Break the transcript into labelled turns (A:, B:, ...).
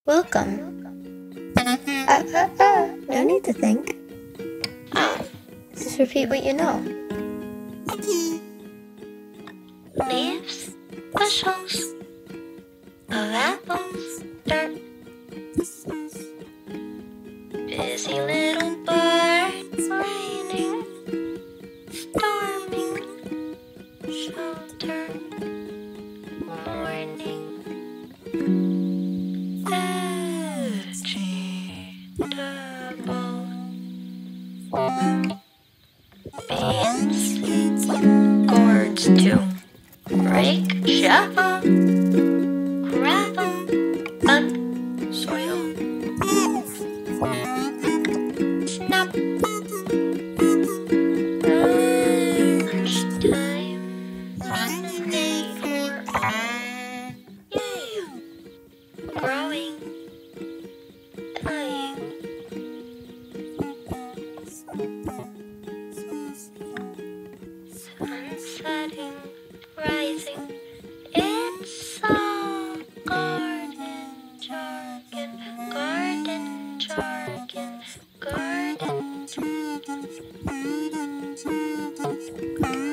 A: Welcome. No need to think. Just repeat what you know.
B: Leaves, bushels of apples, dirt. Busy little birds, raining, storming, shelter, morning, vegetables, beans, gourds too. Rake, shovel, gravel, bug, soil, snap, lunchtime, Sunday for all, yay, growing, dying, sun setting, rising. It's all garden jargon, garden jargon, garden jargon.